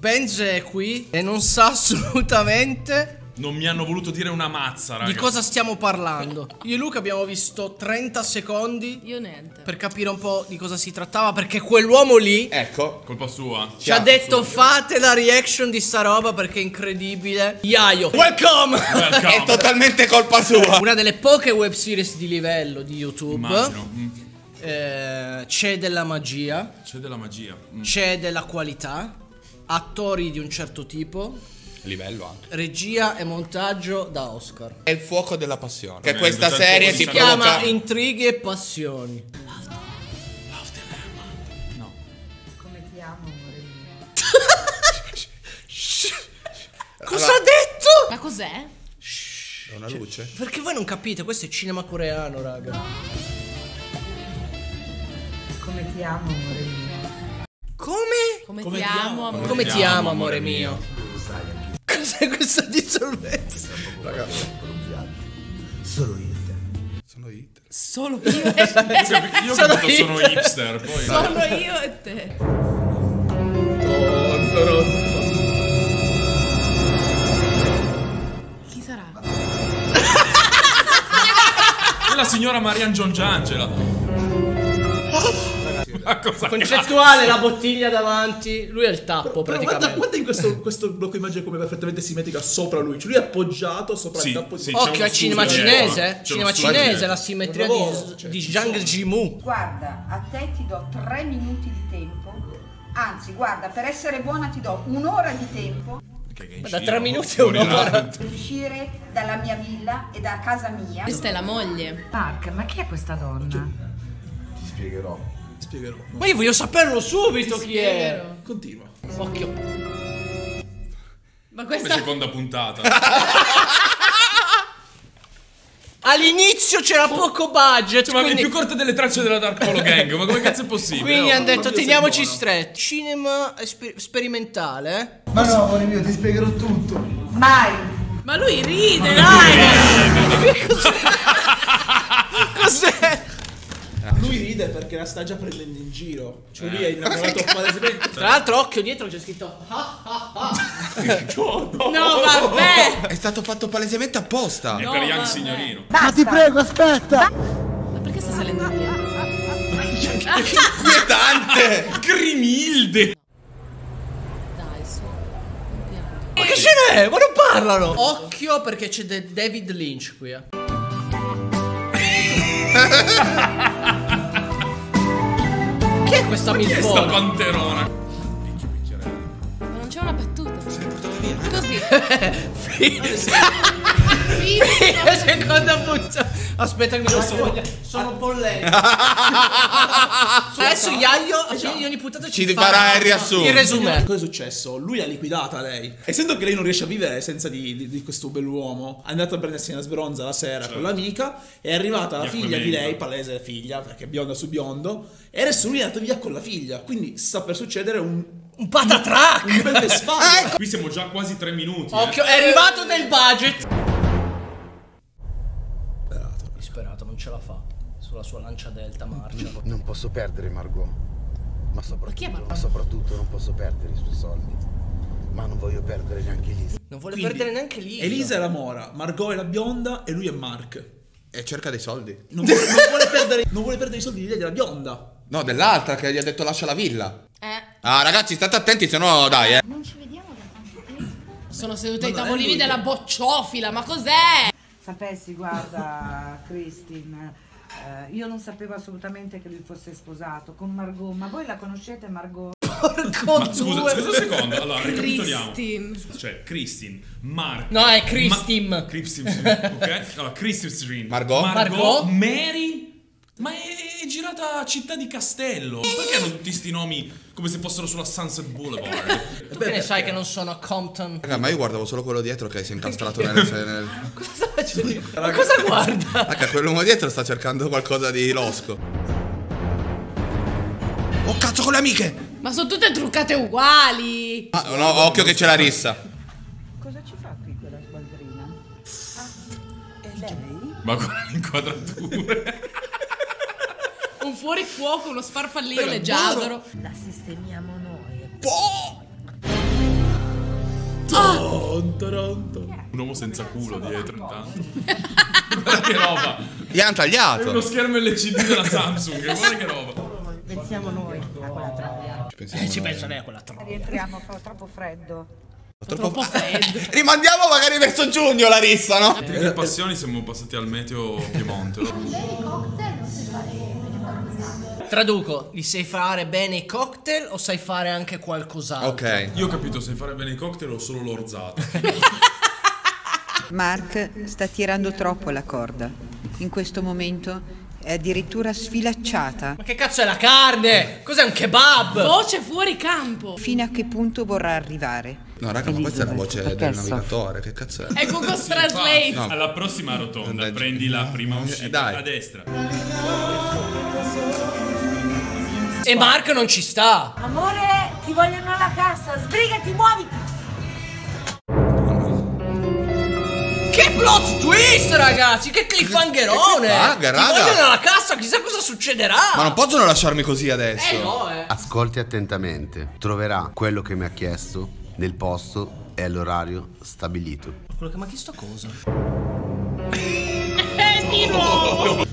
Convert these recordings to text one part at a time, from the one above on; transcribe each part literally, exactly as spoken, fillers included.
Benze è qui e non sa assolutamente. Non mi hanno voluto dire una mazza, raga. Di cosa stiamo parlando? Io e Luca abbiamo visto trenta secondi. Io niente. Per capire un po' di cosa si trattava. Perché quell'uomo lì, ecco, colpa sua, ci ha detto fate la reaction di sta roba perché è incredibile. Iaio, welcome, welcome. È totalmente colpa sua. Una delle poche web series di livello di YouTube. Immagino. Mm. eh, C'è della magia. C'è della magia. Mm. C'è della qualità. Attori di un certo tipo. Livello anche. Regia e montaggio da Oscar. È il fuoco della passione. Che Beh, questa c'è il serie fuoco si di Si chiama provoca. Intrighi e Passioni. No. Come ti amo, amore mio. Cosa ha detto? Ma cos'è? È una luce. Perché voi non capite, questo è cinema coreano, raga. Come ti amo, amore mio. Come? Come, Come ti ti amo, amo, amore. Come ti ti amo, amo, amore amore mio? mio. Cos'è questa dissolvenza? Raga, Solo io e te. sono hit. Solo io e Io te. capi- io ho Sono capito io. sono hipster. Poi Solo io e te. Chi sarà? è la signora Marian Giongangela. Ma cosa Concettuale, la bottiglia davanti. Lui è il tappo, Però praticamente. guarda, guarda in questo, questo blocco immagine come è perfettamente simmetrica sopra lui. Cioè lui è appoggiato sopra Sì, il tappo di sì, Occhio c'è al uno cinema studio cinese, dietro, eh? c'è Cinema uno studio cinese, dietro. la simmetria Un lavoro, di, cioè, di ci Zhang sono. Jimu. Guarda, a te ti do tre minuti di tempo. Anzi, guarda, per essere buona ti do un'ora di tempo Che- che in Da giro, tre minuti a fuori un'ora. là. per uscire dalla mia villa e da casa mia. Questa è la moglie. Mark, ma chi è questa donna? Spiegherò. Ma io voglio saperlo subito chi è. Spiegherò. Continua. Occhio. Ma Come questa seconda puntata. All'inizio c'era poco budget. Cioè, ma è quindi più corta delle tracce della Dark Polo Gang. Ma come cazzo è possibile? quindi Oh. hanno detto Oddio, sei teniamoci buono. stretti. Cinema esper- sperimentale. Ma no, amore mio, ti spiegherò tutto. Mai! Ma lui ride, dai! Cos'è? Lui ride perché la sta già prendendo in giro. Cioè lui è innamorato palesemente. Tra l'altro, occhio dietro c'è scritto ah, ah, ah. No, vabbè! È stato fatto palesemente apposta. È No, per Young vabbè. Signorino. Ma ti prego, aspetta. Ma perché sta salendo via? Inquietante. Grimilde. Dai, su. Non piango. Ma che ce n'è? Ma non parlano. Occhio perché c'è de- David Lynch qui, eh. Chi è questa Chi è sta milfona? panterona? Ma non c'è una battuta. Così. Seconda puntata. Aspetta che mi lo so. Sono bollente. Adesso Iaio in ogni puntata ci, Ci farà il riassunto. Il resume. Cosa è successo? Lui ha liquidata lei. Essendo che lei non riesce a vivere senza di, di, di questo bell'uomo, è andata a prendersi una sbronza la sera con l'amica. È arrivata la figlia di lei, palese figlia, perché è bionda su biondo. E adesso lui è andato via con la figlia. Quindi sta per succedere un, Un patatrack. un bel vespaglio. Qui siamo già quasi tre minuti. Occhio, eh. è arrivato del budget. Disperato, non ce la fa. Sulla sua lancia delta marcia. Non posso perdere Margot. Ma soprattutto, Chi è Margot? ma soprattutto non posso perdere i suoi soldi. Ma non voglio perdere neanche Elisa. Non vuole Quindi, perdere neanche lì. Elisa è la mora, Margot è la bionda e lui è Mark. E cerca dei soldi. Non vuole, non vuole perdere, non vuole perdere i soldi di lei della bionda. No, dell'altra che gli ha detto lascia la villa. Eh, Ah, ragazzi, state attenti, se no dai, eh. Non ci vediamo da tanto tempo. sono seduta ai Ma non è tavolini lui della che- bocciofila, ma cos'è? Sapessi, guarda, Christine, eh, io non sapevo assolutamente che lui fosse sposato con Margot, ma voi la conoscete Margot? Porco Ma scusa, due. scusa un secondo. Allora, ricapitoliamo. Christine. Cioè, Christine, Mark. No, è Christine. Ma- Christine, ok? Allora, Christine. Margot. Margot. Mary. Ma è, è girata a Città di Castello. Perché hanno tutti sti nomi come se fossero sulla Sunset Boulevard? Tu che ne sai che non sono a Compton? Raga, ma io guardavo solo quello dietro che si è incastrato nel... nel... Cosa sta facendo? Ma cosa guarda? Raga, quell'uomo dietro sta cercando qualcosa di losco. Oh cazzo, con le amiche! Ma sono tutte truccate uguali. Ah, no, occhio che c'è la rissa. Cosa ci fa qui quella sgualdrina? Ah, è lei? Ma con le inquadrature. Un fuorifuoco, uno sfarfallio leggiadro. La sistemiamo noi. Oh! Un uomo senza culo dietro intanto. Guarda che roba. Gli hanno È tagliato. uno schermo L C D della Samsung. Guarda che roba. Pensiamo noi a quella troia. Eh, ci penso lei a quella troia. Rientriamo, fa troppo freddo. Troppo freddo. Rimandiamo magari verso giugno, Larissa, no? Che passioni siamo passati al meteo Piemonte. Traduco, li sai fare bene i cocktail o sai fare anche qualcos'altro? Ok. Io ho capito, sai fare bene i cocktail o solo l'orzato. Mark sta tirando troppo la corda. In questo momento è addirittura sfilacciata. Ma che cazzo è la carne? Cos'è un kebab? Voce fuori campo. Fino a che punto vorrà arrivare? No, raga, ma questa è la voce Perché del soffre? navigatore. Che cazzo è? È Google Translate. No. Alla prossima rotonda, Dai, prendi la prima eh, uscita dai. a destra. E Mark non ci sta. Amore, ti vogliono alla cassa, sbrigati, muoviti! Che plot twist, ragazzi! Che cliffhangerone! Che paga, Ti raga! vogliono alla cassa, chissà cosa succederà! Ma non possono lasciarmi così adesso. Eh no, eh! Ascolti attentamente. Troverà quello che mi ha chiesto nel posto e all'orario stabilito. Quello che mi ha chiesto cosa? Eh, di nuovo.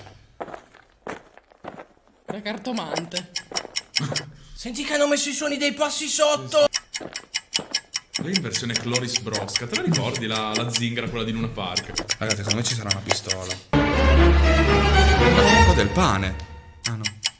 La cartomante. Senti che hanno messo i suoni dei passi sotto! Lei in versione Cloris Brosca, te la ricordi la, la zingara, quella di Luna Park? Ragazzi, secondo me ci sarà una pistola. Ma un po' del pane. Ah no.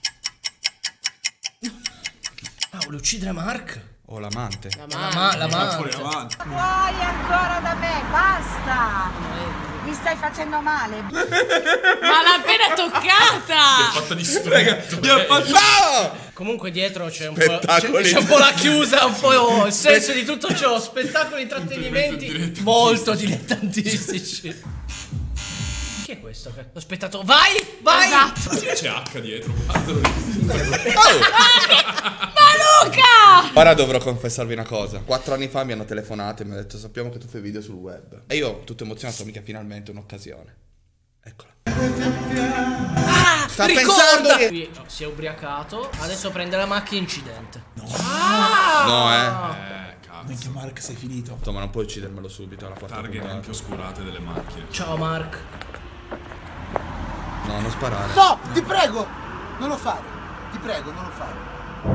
Ah, vuole uccidere Mark? O l'amante. La ma, la ma. Fuori avanti. Vuoi ancora da me, basta! Mi stai facendo male. Ma l'ha appena toccata. È fatta di spreghetto. No! Comunque dietro c'è un po'. C'è, Spettacoli. c'è un po' la chiusa, un po' il senso di tutto ciò. Spettacoli, intrattenimenti Dilettantistici. molto dilettantistici. Chi è questo? Che- Ho aspettato. Vai! Vai! Esatto. C'è H dietro, guardalo. Ma Luca! Ora dovrò confessarvi una cosa. Quattro anni fa mi hanno telefonato e mi hanno detto: sappiamo che tu fai video sul web. E io, tutto emozionato, mica finalmente un'occasione. Eccola. Ah, Sta ricorda! pensando che- Qui, oh, si è ubriacato, adesso prende la macchina incidente. No, eh. Eh, cazzo. Minchia, Mark, sei finito. Ma non puoi uccidermelo subito alla quarta Targhe puntata. anche oscurate delle macchine. Ciao Mark. No, non sparare. No, ti prego! Non lo fare. Ti prego, non lo fare.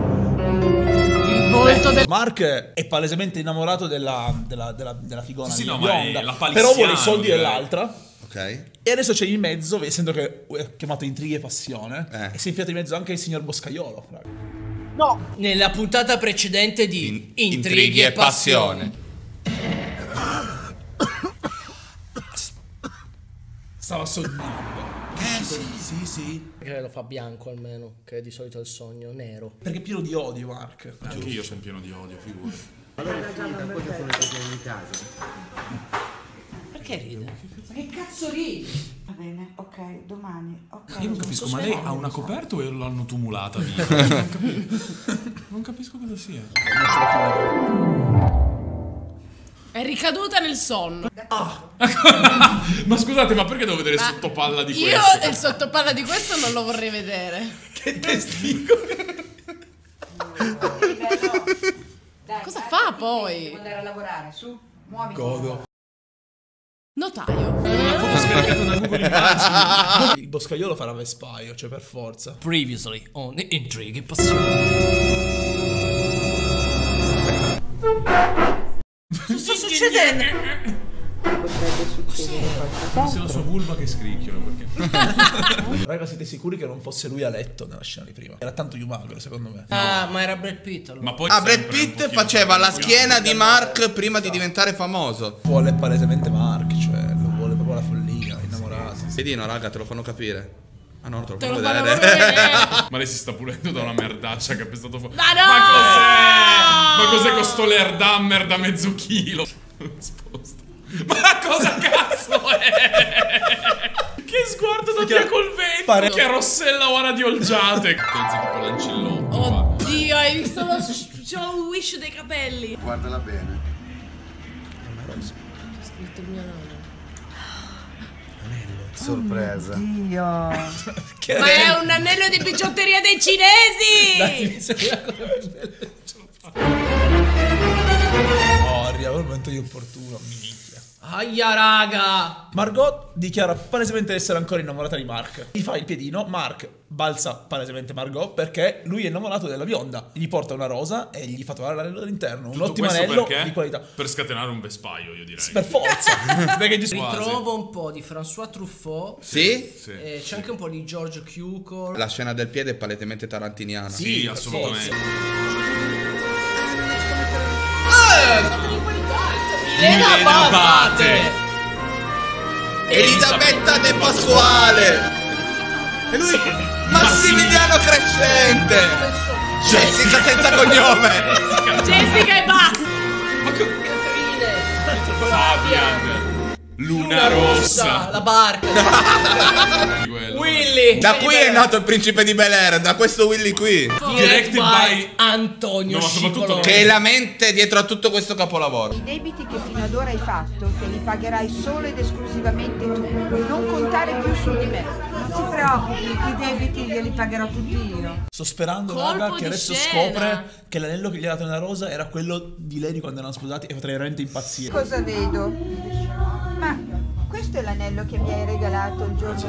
Il volto del. Mark è palesemente innamorato della, della, della, della figona Sì, sì, di no, ma è bionda, la però palissiano, vuole i soldi direi. dell'altra. Ok. E adesso c'è in mezzo, essendo che è chiamato Intrighi e Passione, Eh. e si è infilato in mezzo anche il signor Boscaiolo. raga. Nella puntata precedente di In- Intrighi, e passione. Stava sognando. Eh sì, sì, sì. Che lo fa bianco almeno, che di solito è il sogno nero. Perché è pieno di odio, Mark. Anche io sono pieno di odio, figurati. Perché ride? Ma che cazzo ridi? Va bene, ok, domani. Ok. Io non capisco, ma lei ha una coperta o l'hanno tumulata viva? Non capisco. Non capisco cosa sia. È ricaduta nel sonno. Ma scusate, ma perché devo vedere sottopalla di Io questo? il sottopalla di questo non lo vorrei vedere. Che testicolo. Dai, Cosa dai, fa devi poi? andare a lavorare, su, muoviti. Godo. Notaio. Scaricato da Google Immagini. Il Boscaiolo farà vespaio, cioè per forza. Previously on Intrighi e passione. Cosa sta succedendo? Forse la sua vulva che scricchiola perché. Raga, siete sicuri che non fosse lui a letto nella scena di prima? Era tanto Humagro, secondo me. Ah, ma era Brad Pitt allora. Ma poi Ah, Brad sempre un Pitt pochino faceva la più schiena di Mark prima di diventare famoso. Vuole palesemente Mark, cioè lo vuole proprio la follia, innamorato. Sedino, raga, te lo fanno capire. Ah no, te lo Te fanno lo fanno vedere. proprio vedere. Ma lei si sta pulendo da una merdaccia che è pestato fuori. Ma no! Ma cos'è? Ma cos'è questo Lerdammer da mezzo chilo? Sposta. Ma cosa cazzo è? Che sguardo da via col vento! Pare- Che Rossella ora di olgiate! Pensi tipo l'ancillotto. Oddio, hai visto lo c'ho un wish dei capelli. Guardala bene. Scritto il mio nome. Sorpresa. Dio. Ma è un anello di bigiotteria dei cinesi! Oh, arriva il momento di opportuno, minchia. Aia, raga. Margot dichiara palesemente di essere ancora innamorata di Mark. Gli fa il piedino, Mark balza palesemente Margot perché lui è innamorato della bionda. Gli porta una rosa e gli fa trovare l'anello all'interno. Un ottimo anello di qualità. Per scatenare un vespaio, io direi. Per forza. Perché giusto. Ritrovo un po' di François Truffaut. Sì? Sì. E c'è anche un po' di George Cukor. La scena del piede è palesemente tarantiniana. Sì, assolutamente. Elena Abate. Elisabetta De Pasquale. E lui Massimiliano Crescente. Jessica senza cognome. Jessica e basta. Ma che Fabian. Luna Rossa. La barca. Quello. Willy. Da qui è nato il principe di Bel Air, da questo Willy qui. Directed by Antonio No, ma soprattutto Scicolone. Che è la mente dietro a tutto questo capolavoro. I debiti che fino ad ora hai fatto te li pagherai solo ed esclusivamente tu. Non contare più su di me. Non si preoccupi, i debiti glieli pagherò tutti io. Sto sperando, Colpo raga, che di adesso scena. scopre che l'anello che gli ha dato nella rosa era quello di lei di quando erano sposati e potrei veramente impazzire. Cosa vedo? Ma questo è l'anello che mi hai regalato il giorno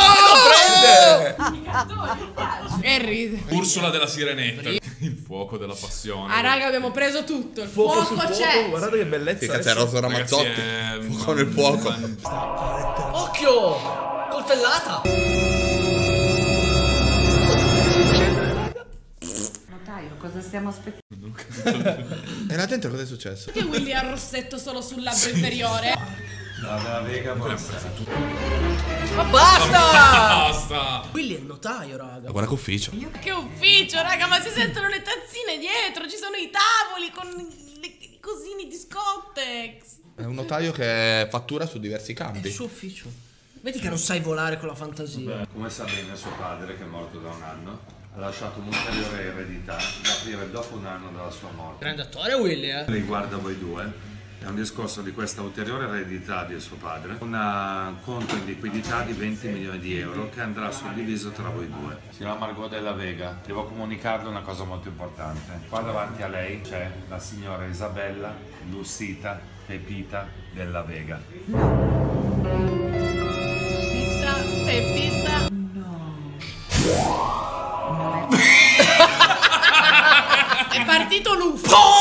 E ride. Ursula della Sirenetta. Il fuoco della passione. Ah, raga, abbiamo preso tutto. Il fuoco, sul fuoco, c'è. guardate che bellezza. Che cazzo è Rosa Ragazzi, Ramazzotti? è- Fuoco nel fuoco. Occhio. Coltellata. Notaio, cosa stiamo aspettando? E là dentro cosa è successo? Che Willy ha il rossetto solo sul labbro inferiore. Ma basta. Basta. Willy è il notaio, raga. Guarda che ufficio. Che ufficio, raga, ma si sentono le tazzine dietro. Ci sono i tavoli con le- i cosini di Scottex. È un notaio che fattura su diversi È il campi. suo ufficio. Vedi che non sai volare con la fantasia. Come sa bene suo padre, che è morto da un anno, ha lasciato un'ulteriore eredità da aprire dopo un anno dalla sua morte. Grande attore Willy, eh. Riguarda voi due, è un discorso di questa ulteriore eredità di suo padre, un conto in liquidità di venti milioni di euro che andrà suddiviso tra voi due. Signora Margot della Vega, devo comunicarle una cosa molto importante. Qua davanti a lei c'è la signora Isabella Lucita Pepita della Vega. Pizza, Pepita. È partito l'U F O.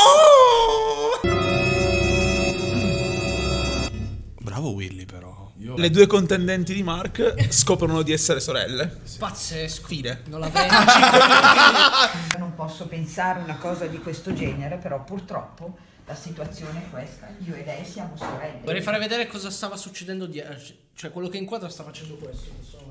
Bravo Willy però. Le due contendenti di Mark scoprono di essere sorelle. Pazzesco. Fine. Non la vedo. Non posso pensare una cosa di questo genere, però purtroppo la situazione è questa. Io e lei siamo sorelle. Vorrei fare vedere cosa stava succedendo dietro. Cioè, quello che inquadra sta facendo questo. Insomma.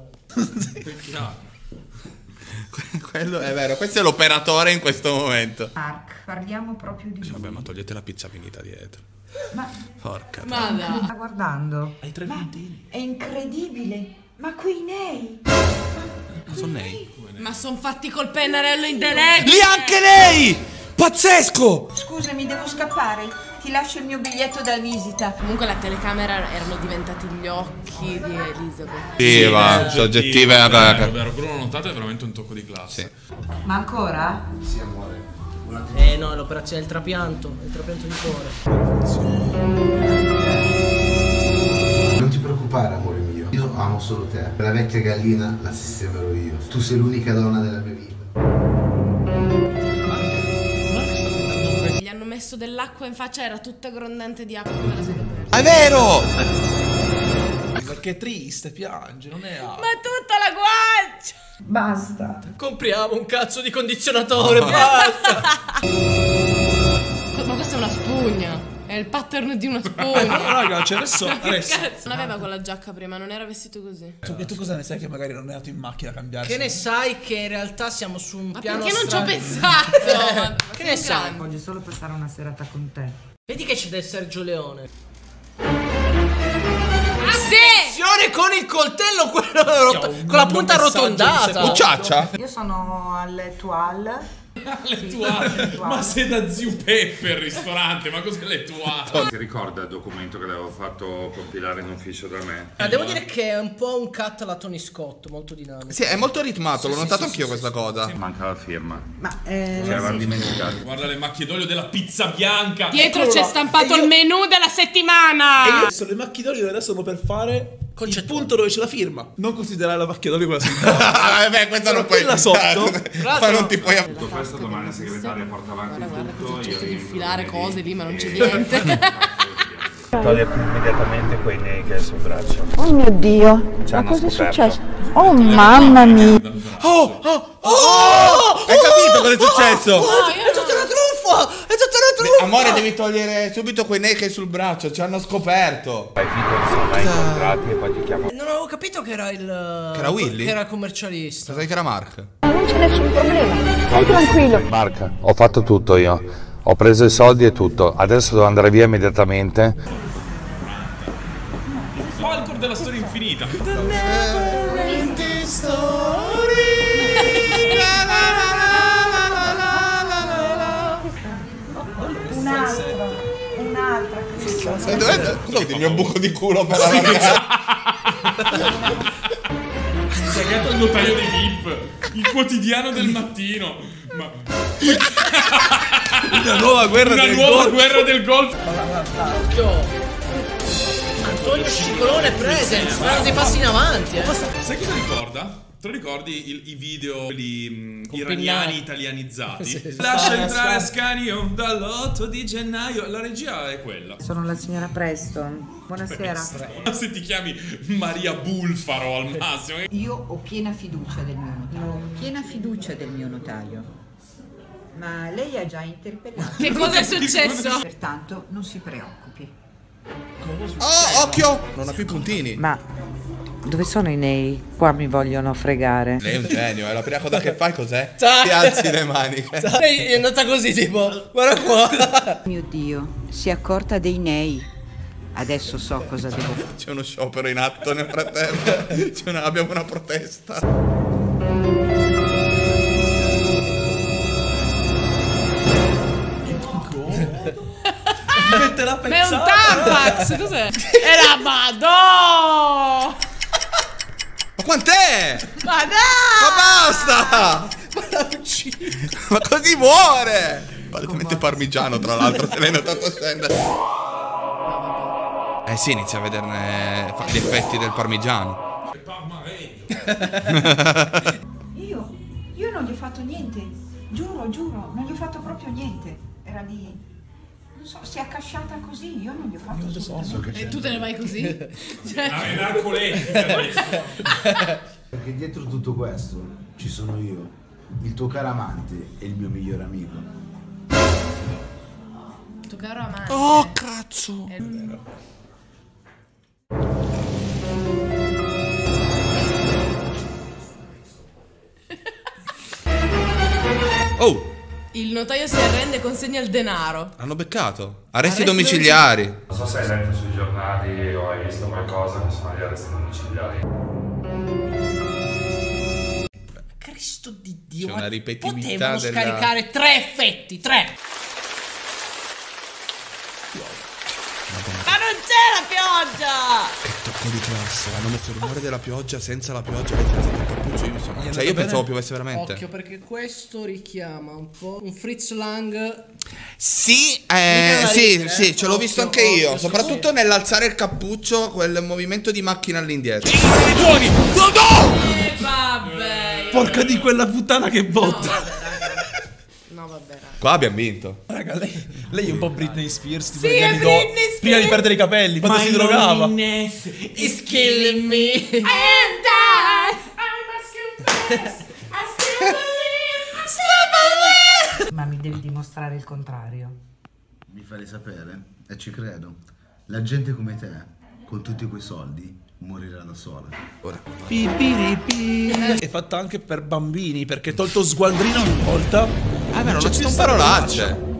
Quello è vero, questo è l'operatore in questo momento. Mark, parliamo proprio di lui. Vabbè, ma togliete la pizza finita dietro. Ma Porca. Ma dai. sta guardando? Hai tre puntini. È incredibile. Ma quei nei. Ma sono lei. Ma son fatti col pennarello indelebile. Lì anche lei! Pazzesco! Scusami, devo scappare. Ti lascio il mio biglietto da visita. Comunque la telecamera erano diventati gli occhi di Elizabeth. Sì, va, soggettiva è Vero, vero, quello l'ho notato, è veramente un tocco di classe. Ma ancora? Eh no, è l'operazione del trapianto. Il trapianto di cuore. Non ti preoccupare, amore mio. Io amo solo te. La vecchia gallina la sistemerò io. Tu sei l'unica donna della mia vita. Gli hanno messo dell'acqua in faccia, era tutta grondante di acqua come la sede persa. È vero! Perché è triste, piange, non è Ma tutta la guancia! Basta. Compriamo un cazzo di condizionatore. Basta. Ma questa è una spugna. È il pattern di una spugna. Raga, cioè adesso, Che adesso. cazzo? Non aveva quella giacca prima, non era vestito così. Tu, e tu cosa ne sai che magari non è andato in macchina a cambiarsi? Che ne sai che in realtà siamo su un Ma piano perché non ci ho strano? pensato? Ma- ma Che sei ne sai? grande. Voglio solo passare una serata con te. Vedi che c'è del Sergio Leone. Ah, sì! Attenzione con il coltello, quello rot- con la punta arrotondata. Mucciaccia? Io sono all'Etoile Le tuate. Ma sei da zio Peppe il ristorante, ma cos'è le tuate? Ti ricorda il documento che l'avevo fatto compilare in ufficio da me? Ah, devo dire che è un po' un cut alla Tony Scott, molto dinamico. Sì, è molto ritmato, l'ho Sì, notato sì, anch'io sì, questa sì, cosa. Manca la firma. Ma eh, Ci avevamo dimenticato. Guarda le macchie d'olio della pizza bianca. Dietro Eccolo c'è là. stampato E io- il menù della settimana. E io adesso le macchie d'olio adesso sono per fare il punto dove c'è la firma. Non considerare la macchia d'olio quella sotto. Eh beh, questa non puoi. Quella sotto. Ma non ti puoi. Tutto questo domani la segretaria porta avanti tutto. Cerco di infilare cose lì, ma non c'è niente. Toglie immediatamente quei nei che è sul braccio. Oh mio Dio, Ci ma hanno cosa è scoperto. successo? Oh mamma mia! Oh, oh, oh! Hai capito cosa è successo? Oh, è tutta una truffa! È tutta una truffa! Amore, devi togliere subito quei naked sul braccio, ci hanno scoperto. Fai finta che sono mai incontrati e poi ti chiamo. Non avevo capito che era il... Che era Willy? Che era il commercialista. Sai che era Mark? Non c'è nessun problema, stai tranquillo. Marca, ho fatto tutto io. Ho preso i soldi e tutto. Adesso devo andare via immediatamente. Falcor della storia infinita. un'altra, un'altra. Dov'è il mio buco di culo per la ragazza? Cagato il notaio dei V I P. Il quotidiano del mattino. Ma Una nuova guerra una del nuova golf. guerra del golf. Occhio! Antonio Scicolone present, fanno dei passi in avanti, eh. Sai cosa ricorda? Te lo ricordi il- i video quelli mh, iraniani italianizzati? Lascia entrare Ascanio dall'otto di gennaio. La regia è quella. Sono la signora Preston. Buonasera. Se ti chiami Maria Bulfaro al massimo. Io ho piena fiducia del mio notaio. Piena fiducia del mio notaio. Ma lei ha già interpellato. Che cosa è successo? Pertanto non si preoccupi. Oh, occhio! Non ha più i puntini. Ma dove sono i nei? Qua mi vogliono fregare. Lei è un genio, è la prima cosa che fai cos'è? Ciao. Ti alzi le maniche. Lei è andata così, tipo, guarda qua. Mio Dio, si è accorta dei nei. Adesso so cosa devo fare. C'è uno sciopero in atto nel frattempo. C'è una- abbiamo una protesta. Mette la Ma è un pezzata. Tampax, cos'è? Era Madò! Ma quant'è? Ma dai! Ma basta! Ma la uccide! Ma così muore! Palesemente parmigiano, tra l'altro, se l'hai notato scendere. Eh sì, inizia a vederne fa- gli effetti del parmigiano. Io, io non gli ho fatto niente. Giuro, giuro, non gli ho fatto proprio niente. Era lì. Non so, si è accasciata così. Io non gli ho fatto assolutamente. E tu te ne vai così? Cioè, Ah, è narcoletica. Perché dietro tutto questo ci sono io, il tuo caro amante e il mio migliore amico. tuo caro amante. Oh, cazzo! È vero. Oh! Il notaio si arrende e consegna il denaro. Hanno beccato. Arresti Arresti domiciliari. Non so se hai letto sui giornali o hai visto qualcosa che sono gli arresti domiciliari. Cristo di Dio. C'è ma una ripetibilità potevano della- scaricare tre effetti, tre. Ma non c'è la pioggia! Che tocco di classe. Hanno messo il rumore della pioggia senza la pioggia. Le senza il cappuccio. Io mi sono- Cioè, io pensavo piovesse veramente. Occhio, perché questo richiama un po' un Fritz Lang. Sì, Mica eh, da sì, ridere, sì, eh. ce l'ho visto Occhio, anche io. occhio, Soprattutto nell'alzare il cappuccio, quel movimento di macchina all'indietro. Buoni! No, no! E vabbè. Porca di quella puttana che botta. No, vabbè, raga. Qua abbiamo vinto. Raga, lei, lei è un po' Britney Spears. Tipo Sì, negli è anni do- Britney Spears. Prima di perdere i capelli, quando si drogava. Is killing me. I am dead. I must confess. I still believe. I still believe. Ma mi devi dimostrare il contrario. Mi fai sapere? E ci credo. La gente come te, con tutti quei soldi, morirà da sola. Ora. Pi, pi, pi. È fatta anche per bambini, perché tolto sgualdrino una volta. Ah, beh, non c'è ci più sono sta parolacce. Non c'è più sta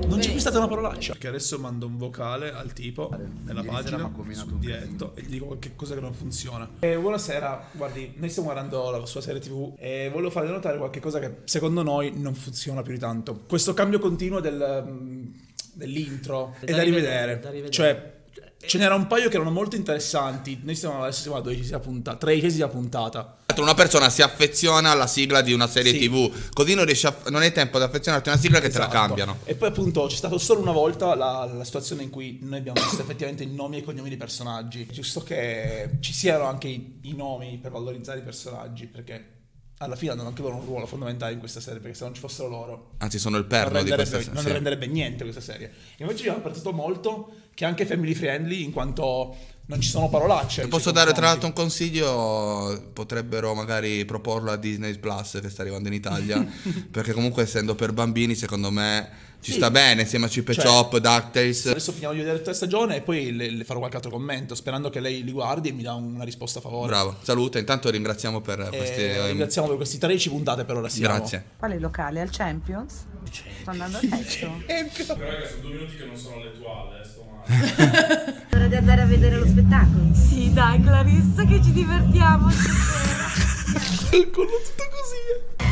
stata una parolaccia. Perché adesso mando un vocale al tipo nella Ieri sera pagina m'ha combinato sul un diretto e gli dico qualche cosa che non funziona. E buonasera, guardi, noi stiamo guardando la sua serie tivù e volevo farle notare qualche cosa che secondo noi non funziona più di tanto. Questo cambio continuo del, dell'intro è da, da rivedere. Da rivedere. Cioè, ce n'era un paio che erano molto interessanti. Noi stiamo adesso siamo alla dodicesima puntata, tredicesima puntata. Una persona si affeziona alla sigla di una serie Sì. tivù, così non riesci a, non hai tempo ad affezionarti a una sigla che Esatto. te la cambiano. E poi appunto c'è stata solo una volta la, la situazione in cui noi abbiamo visto effettivamente i nomi e i cognomi dei personaggi. È giusto che ci siano anche i, i nomi per valorizzare i personaggi, perché alla fine hanno anche loro un ruolo fondamentale in questa serie, perché se non ci fossero loro Anzi, sono il non perno di renderebbe, questa non serie. renderebbe niente questa serie. Invece ci hanno apprezzato molto che è anche family friendly, in quanto non ci sono parolacce. Ti posso dare tra l'altro un consiglio? Potrebbero magari proporlo a Disney Plus che sta arrivando in Italia, perché comunque essendo per bambini secondo me ci Sì. sta bene insieme a Chip e Cioè, Chop, DuckTales. Adesso finiamo di vedere tutta la stagione e poi le, le farò qualche altro commento, sperando che lei li guardi e mi dà una risposta a favore. Bravo, salute, intanto ringraziamo per E queste ringraziamo per questi tredici puntate per ora siamo. Grazie. Quale locale? Al Champions? Sto andando a letto. Però raga, sono due minuti che non sono alle tue alle, sto male. Ora di andare a vedere lo spettacolo? Sì, dai, Clarissa, che ci divertiamo stasera. Il collo tutto così.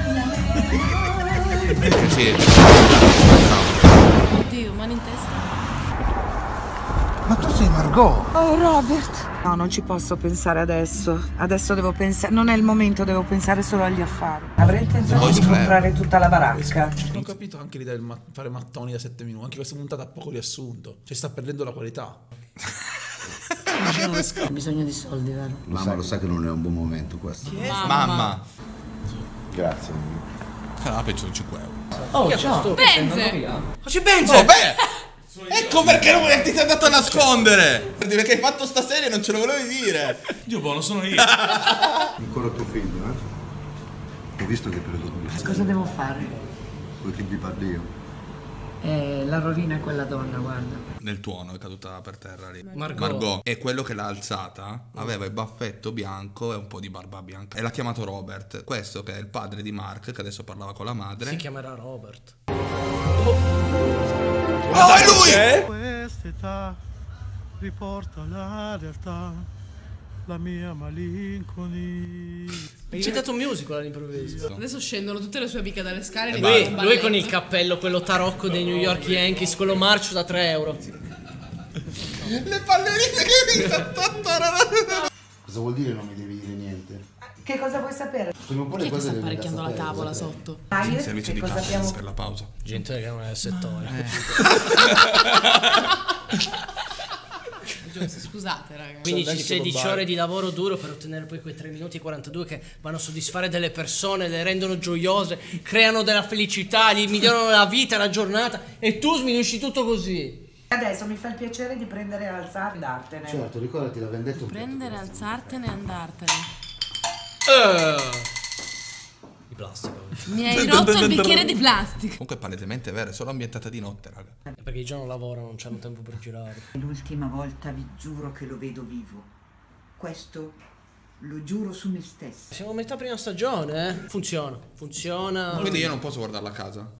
Sì. Oddio, mani in testa. Ma tu sei Margot! Oh Robert! No, non ci posso pensare adesso. Adesso devo pensare. Non è il momento, devo pensare solo agli affari. Avrei intenzione Poi di sclero. comprare tutta la baracca. Non ho capito anche l'idea di ma- fare mattoni da sette minuti. Anche questa puntata ha poco riassunto. Cioè sta perdendo la qualità. Ho bisogno di soldi, vero? Mamma lo sa che non è un buon momento questo. Mamma. Grazie. Ah, penso cinque euro. Oh, ciao! Benze! Ci penso! Oh, beh! Ecco perché non ti sei andato a nascondere! Perché hai fatto sta serie e non ce lo volevi dire! Dio buono, sono io. Ancora tuo figlio, eh? Ho visto che preoccupi. Cosa devo fare? Vuoi che vi parli io? Eh, la rovina è quella donna, guarda. Nel tuono è caduta per terra lì. Margot. E quello che l'ha alzata aveva il baffetto bianco e un po' di barba bianca. E l'ha chiamato Robert. Questo che è il padre di Mark, che adesso parlava con la madre. Si chiamerà Robert. Oh, è lui! Quest'età riporta alla realtà la mia malinconia. Hai citato un musical all'improvviso. Adesso scendono tutte le sue amiche dalle scale. e Lui, fanno un lui balletto. con il cappello, quello tarocco dei New York Yankees, quello marcio da tre euro. Le ballerine che mi Cosa vuol dire non mi devi dire niente? Che cosa vuoi sapere? Prima o poi Chi le è che cose sta le devi apparecchiando la sapere, tavola sapere. sotto? Ah, io Servizio che di cosa cassa abbiamo... per la pausa. Gente che non è nel settore. Scusate, raga. Quindi Sono ci anche sedici bombare. ore di lavoro duro per ottenere poi quei tre minuti e quarantadue che vanno a soddisfare delle persone, le rendono gioiose, creano della felicità, gli migliorano la vita, la giornata e tu sminuisci tutto così. Adesso mi fa il piacere di prendere e alzare e andartene. Certo, ricordati, l'avevamo detto un Prendere, alzartene e andartene. Di plastica. Mi hai rotto il bicchiere di plastica. Comunque è palesemente vero, è solo ambientata di notte, raga. Perché i giorni lavorano, non c'hanno tempo per girare. L'ultima volta vi giuro che lo vedo vivo. Questo lo giuro su me stessa. Siamo a metà prima stagione, eh? Funziona, funziona. Quindi io non posso guardarla a casa.